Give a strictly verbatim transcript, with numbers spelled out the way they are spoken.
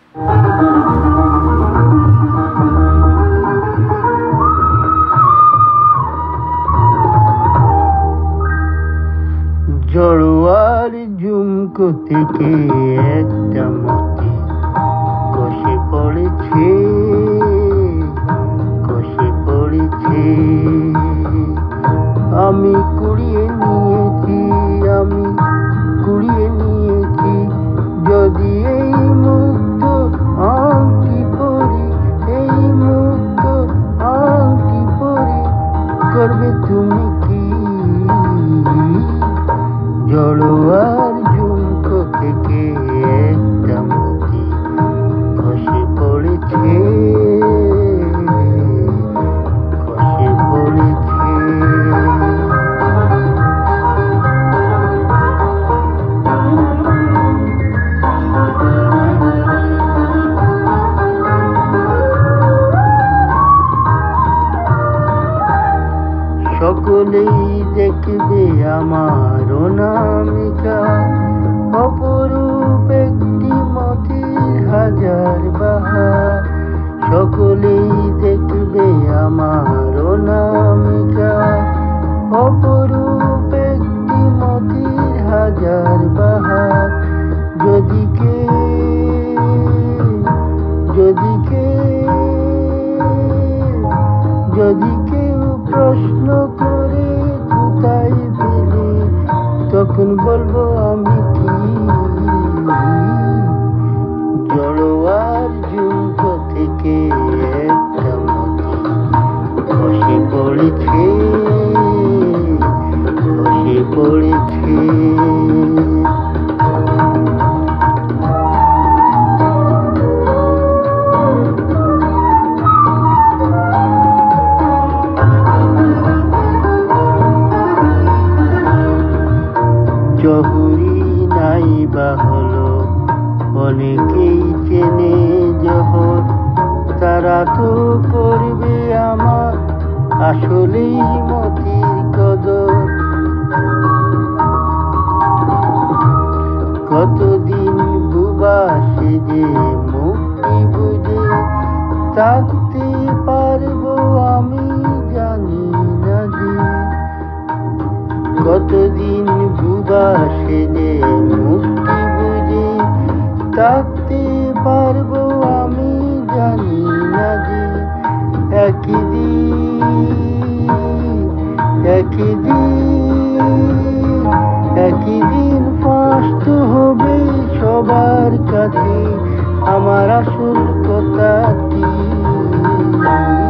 জড়োয়ার ঝুমকো থেকে একটা মতি কষে পড়েছে, কষে পড়েছে। আমি কুড়িয়ে নিয়েছি, আমি কুড়িয়ে নিয়েছি। যদি এই মুক্ত আংটি পরি, এই মুক্ত আংটি পরি, করবে তুমি কি? জড়োয়ার ঝুমকো থেকে একটা মতি খসে পড়েছে, খসে পড়েছে। সকলেই দেখবে আমার অনামিকা, অপরূপ একটি মতির হাজার বাহার। সকলেই দেখবে আমার অনামিকা, অপরূপ একটি মতির হাজার বাহার। যদি কে যদি কে যদি কেউ প্রশ্ন করে কোথায় পেলে, তখন বলবো আমি কি? জড়োয়ার ঝুমকো থেকে একটা মতি খসে পড়েছে, খসে পড়েছে। জহুরি নাই বা হলো, অনেকেই চেনে জহর, তারা তো করবে আমার আসলেই মতির কদর। কতদিন বুবা সেজে মুক্তি বুঝে থাকতে পারবো আমি জানি না যে। কতদিন বুবা সেজে মুক্তি বুঝে থাকতে পারবো আমি জানি না যে। একই দিন একই দিন একই দিন ফাঁস তো হবে সবার কাছে আমার আসল কথাটি।